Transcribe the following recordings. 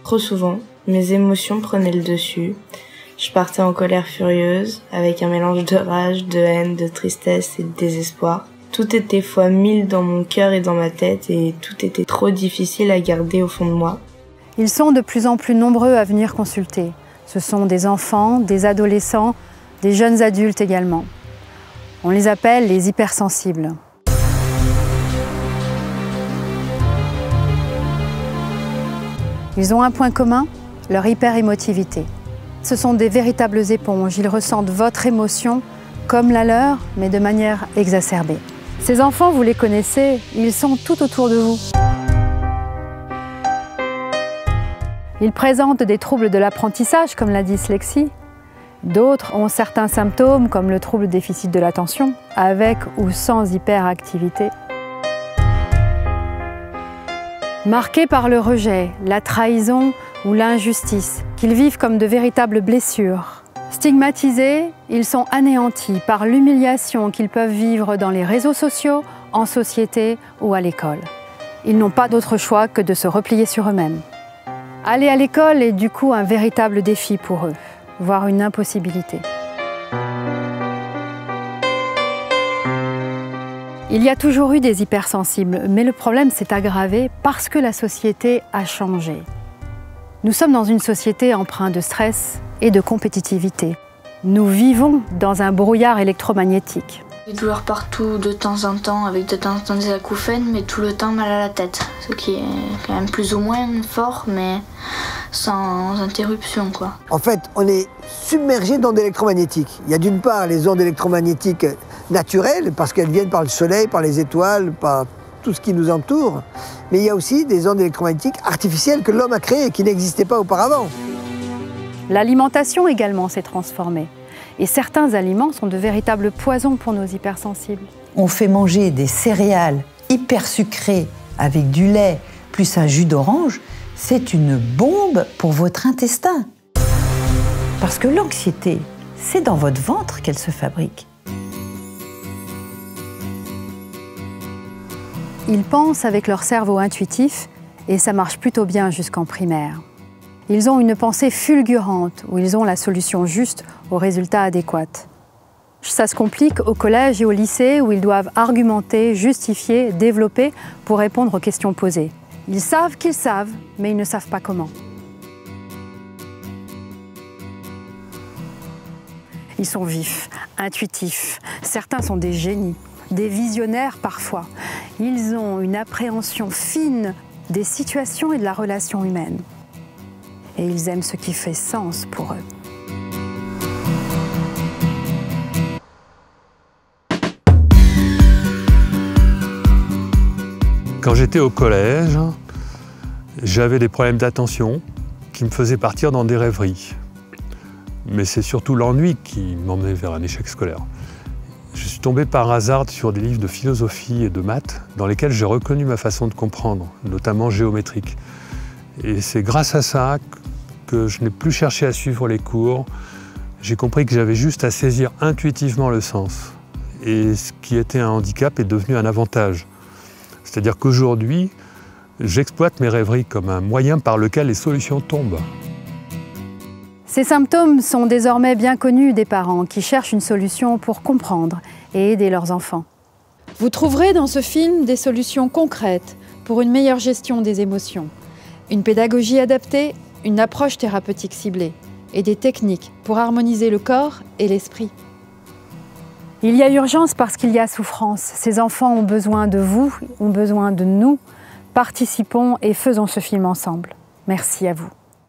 Trop souvent, mes émotions prenaient le dessus. Je partais en colère furieuse, avec un mélange de rage, de haine, de tristesse et de désespoir. Tout était fois 1000 dans mon cœur et dans ma tête et tout était trop difficile à garder au fond de moi. Ils sont de plus en plus nombreux à venir consulter. Ce sont des enfants, des adolescents, des jeunes adultes également. On les appelle les hypersensibles. Ils ont un point commun, leur hyperémotivité. Ce sont des véritables éponges, ils ressentent votre émotion comme la leur, mais de manière exacerbée. Ces enfants, vous les connaissez, ils sont tout autour de vous. Ils présentent des troubles de l'apprentissage, comme la dyslexie. D'autres ont certains symptômes, comme le trouble déficit de l'attention, avec ou sans hyperactivité. Marqués par le rejet, la trahison ou l'injustice, qu'ils vivent comme de véritables blessures. Stigmatisés, ils sont anéantis par l'humiliation qu'ils peuvent vivre dans les réseaux sociaux, en société ou à l'école. Ils n'ont pas d'autre choix que de se replier sur eux-mêmes. Aller à l'école est du coup un véritable défi pour eux, voire une impossibilité. Il y a toujours eu des hypersensibles, mais le problème s'est aggravé parce que la société a changé. Nous sommes dans une société empreinte de stress et de compétitivité. Nous vivons dans un brouillard électromagnétique. Des douleurs partout de temps en temps, avec de temps en temps des acouphènes, mais tout le temps mal à la tête. Ce qui est quand même plus ou moins fort, mais sans interruption, quoi. En fait, on est submergé d'ondes électromagnétiques. Il y a d'une part les ondes électromagnétiques naturelles, parce qu'elles viennent par le soleil, par les étoiles, par tout ce qui nous entoure. Mais il y a aussi des ondes électromagnétiques artificielles que l'homme a créées et qui n'existaient pas auparavant. L'alimentation également s'est transformée. Et certains aliments sont de véritables poisons pour nos hypersensibles. On fait manger des céréales hyper sucrées avec du lait plus un jus d'orange, c'est une bombe pour votre intestin. Parce que l'anxiété, c'est dans votre ventre qu'elle se fabrique. Ils pensent avec leur cerveau intuitif et ça marche plutôt bien jusqu'en primaire. Ils ont une pensée fulgurante où ils ont la solution juste au résultat adéquat. Ça se complique au collège et au lycée où ils doivent argumenter, justifier, développer pour répondre aux questions posées. Ils savent qu'ils savent, mais ils ne savent pas comment. Ils sont vifs, intuitifs. Certains sont des génies, des visionnaires parfois. Ils ont une appréhension fine des situations et de la relation humaine. Et ils aiment ce qui fait sens pour eux. Quand j'étais au collège, j'avais des problèmes d'attention qui me faisaient partir dans des rêveries. Mais c'est surtout l'ennui qui m'emmenait vers un échec scolaire. Je suis tombé par hasard sur des livres de philosophie et de maths dans lesquels j'ai reconnu ma façon de comprendre, notamment géométrique. Et c'est grâce à ça que je n'ai plus cherché à suivre les cours. J'ai compris que j'avais juste à saisir intuitivement le sens. Et ce qui était un handicap est devenu un avantage. C'est-à-dire qu'aujourd'hui, j'exploite mes rêveries comme un moyen par lequel les solutions tombent. Ces symptômes sont désormais bien connus des parents qui cherchent une solution pour comprendre et aider leurs enfants. Vous trouverez dans ce film des solutions concrètes pour une meilleure gestion des émotions, une pédagogie adaptée, une approche thérapeutique ciblée et des techniques pour harmoniser le corps et l'esprit. Il y a urgence parce qu'il y a souffrance. Ces enfants ont besoin de vous, ont besoin de nous. Participons et faisons ce film ensemble. Merci à vous.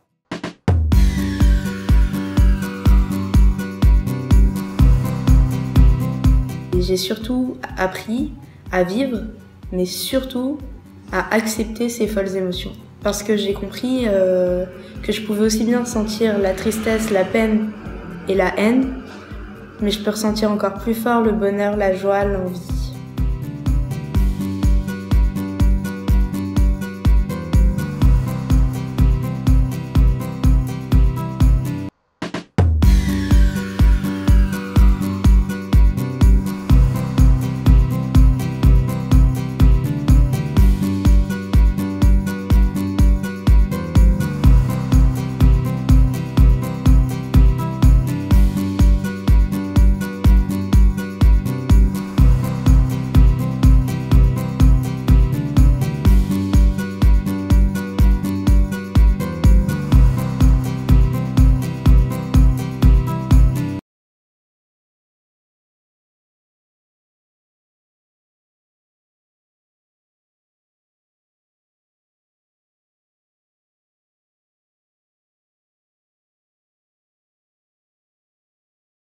J'ai surtout appris à vivre, mais surtout à accepter ces folles émotions. Parce que j'ai compris que je pouvais aussi bien sentir la tristesse, la peine et la haine, mais je peux ressentir encore plus fort le bonheur, la joie, l'envie.